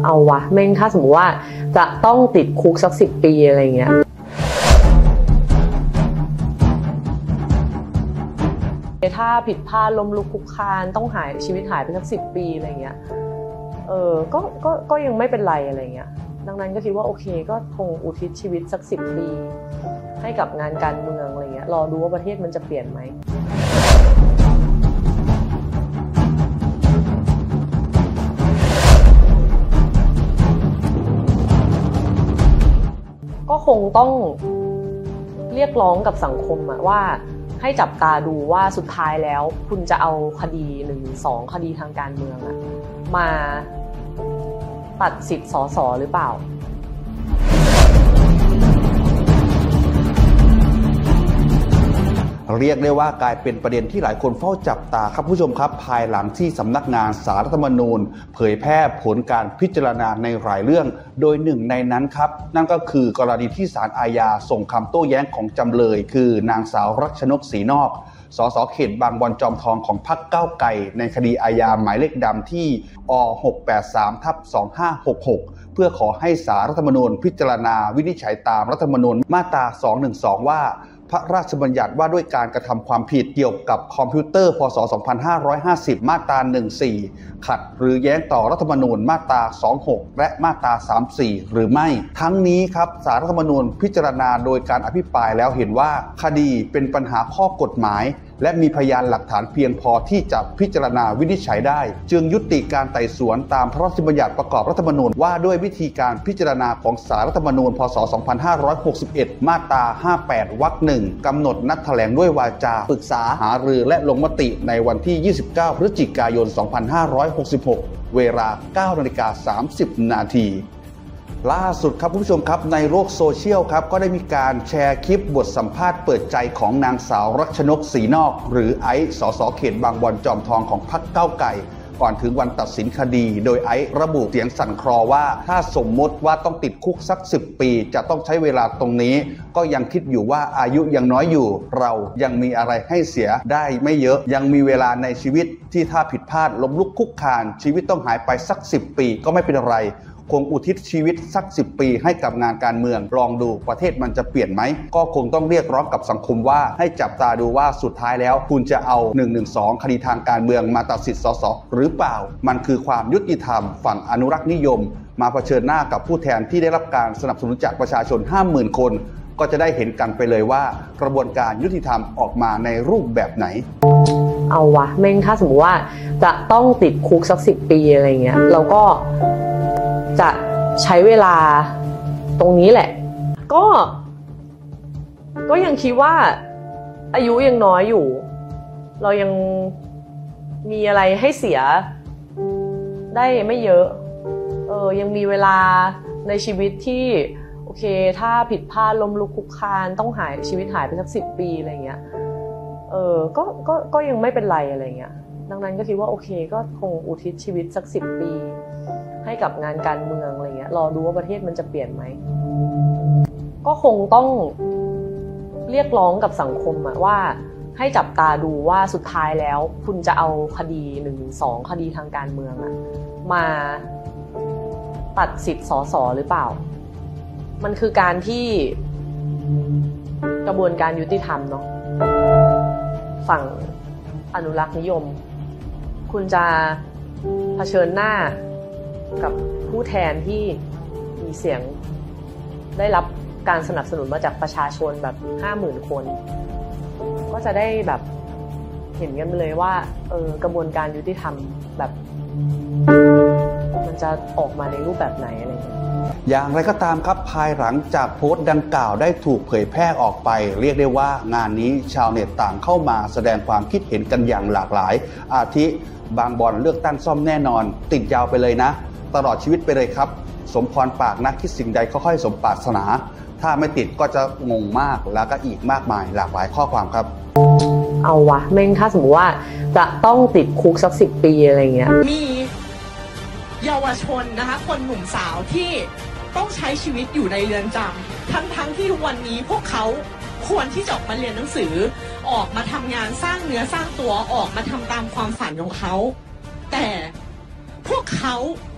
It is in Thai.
เอาวะแม่งถ้าสมมติว่าจะต้องติดคุกสัก10 ปีอะไรเงี้ยถ้าผิดพลาดล้มลุกคลุกคลานต้องชีวิตหายไปสัก10 ปีอะไรเงี้ยก็ยังไม่เป็นไรอะไรเงี้ยดังนั้นก็คิดว่าโอเคก็คงอุทิศชีวิตสัก10 ปีให้กับงานการเมืองอะไรเงี้ยรอดูว่าประเทศมันจะเปลี่ยนไหมก็คงต้องเรียกร้องกับสังคมว่าให้จับตาดูว่าสุดท้ายแล้วคุณจะเอาคดี1-2 คดีทางการเมืองมาตัดสิทธิ์สสหรือเปล่าเรียกได้ว่ากลายเป็นประเด็นที่หลายคนเฝ้าจับตาครับผู้ชมครับภายหลังที่สำนักงานศาลรัฐธรรมนูญเผยแพร่ผลการพิจารณาในหลายเรื่องโดยหนึ่งในนั้นครับนั่นก็คือกรณีที่ศาลอาญาส่งคำโต้แย้งของจำเลยคือนางสาวรัชนกศรีนอกสสเขตบางบอนจอมทองของพรรคก้าวไกลในคดีอาญาหมายเลขดำที่อ683/2566เพื่อขอให้ศาลรัฐธรรมนูญพิจารณาวินิจฉัยตามรัฐธรรมนูญมาตรา212ว่าพระราชบัญญัติว่าด้วยการกระทำความผิดเกี่ยวกับคอมพิวเตอร์พศ2550มาตรา14ขัดหรือแย้งต่อรัฐธรรมนูญมาตรา26และมาตรา34หรือไม่ทั้งนี้ครับศาลรัฐธรรมนูญพิจารณาโดยการอภิปรายแล้วเห็นว่าคดีเป็นปัญหาข้อกฎหมายและมีพยานหลักฐานเพียงพอที่จะพิจารณาวินิจฉัยได้จึงยุติการไต่สวนตามพระราชบัญญัติประกอบรัฐธรรมนูญว่าด้วยวิธีการพิจารณาของศาลรัฐธรรมนูญพศ2561มาตรา58วรรค1กำหนดนัดแถลงด้วยวาจาปรึกษาหารือและลงมติในวันที่29พฤศจิกายน2566เวลา 9:30 นาทีล่าสุดครับผู้ชมครับในโลกโซเชียลครับก็ได้มีการแชร์คลิปบทสัมภาษณ์เปิดใจของนางสาวรัชนกศรีนอกหรือไอซ์สสเขตบางบอนจอมทองของพรรคก้าวไกลก่อนถึงวันตัดสินคดีโดยไอซ์ระบุเสียงสั่นคลอว่าถ้าสมมติว่าต้องติดคุกสัก10 ปีจะต้องใช้เวลาตรงนี้ก็ยังคิดอยู่ว่าอายุยังน้อยอยู่เรายังมีอะไรให้เสียได้ไม่เยอะยังมีเวลาในชีวิตที่ถ้าผิดพลาดล้มลุกคลุกคลานชีวิตต้องหายไปสัก10 ปีก็ไม่เป็นไรคงอุทิศชีวิตสัก10 ปีให้กับงานการเมืองลองดูประเทศมันจะเปลี่ยนไหมก็คงต้องเรียกร้องกับสังคมว่าให้จับตาดูว่าสุดท้ายแล้วคุณจะเอา112คดีทางการเมืองมาตัดสิทธิ์สสหรือเปล่ามันคือความยุติธรรมฝั่งอนุรักษ์นิยมมาเผชิญหน้ากับผู้แทนที่ได้รับการสนับสนุนจากประชาชน 50,000 คนก็จะได้เห็นกันไปเลยว่ากระบวนการยุติธรรมออกมาในรูปแบบไหนเอาวะแม่งถ้าสมมติว่าจะต้องติดคุกสัก10 ปีอะไรเงี้ยเราก็จะใช้เวลาตรงนี้แหละก็ยังคิดว่าอายุยังน้อยอยู่เรายังมีอะไรให้เสียได้ไม่เยอะยังมีเวลาในชีวิตที่โอเคถ้าผิดพลาดล้มลุกคลุกคลานต้องชีวิตหายไปสัก10 ปีอะไรเงี้ยก็ยังไม่เป็นไรอะไรเงี้ยดังนั้นก็คิดว่าโอเคก็คงอุทิศชีวิตสัก10 ปีให้กับงานการเมืองอะไรเงี้ยรอดูว่าประเทศมันจะเปลี่ยนไหมก็คงต้องเรียกร้องกับสังคมว่าให้จับตาดูว่าสุดท้ายแล้วคุณจะเอาคดี1-2 คดีทางการเมืองมาตัดสิทธิ์สสหรือเปล่ามันคือการที่กระบวนการยุติธรรมเนาะฝั่งอนุรักษ์นิยมคุณจะเผชิญหน้ากับผู้แทนที่มีเสียงได้รับการสนับสนุนมาจากประชาชนแบบ 50,000 คนก็จะได้แบบเห็นกันเลยว่ากระบวนการยุติธรรมแบบมันจะออกมาในรูปแบบไหนอะไรอย่างไรก็ตามครับภายหลังจากโพสต์ดังกล่าวได้ถูกเผยแพร่ออกไปเรียกได้ว่างานนี้ชาวเน็ตต่างเข้ามาแสดงความคิดเห็นกันอย่างหลากหลายอาทิบางบอนเลือกตั้งซ่อมแน่นอนติดยาวไปเลยนะตลอดชีวิตไปเลยครับสมพรปากนักคิดสิ่งใดค่อยๆสมปรารถนาถ้าไม่ติดก็จะงงมากแล้วก็อีกมากมายหลากหลายข้อความครับเอาวะแม่งถ้าสมมติว่าจะต้องติดคุกสัก10 ปีอะไรเงี้ยมีเยาวชนนะคะคนหนุ่มสาวที่ต้องใช้ชีวิตอยู่ในเรือนจำทั้งที่ทุกวันนี้พวกเขาควรที่จะออกมาเรียนหนังสือออกมาทำงานสร้างเนื้อสร้างตัวออกมาทำตามความฝันของเขาแต่พวกเขา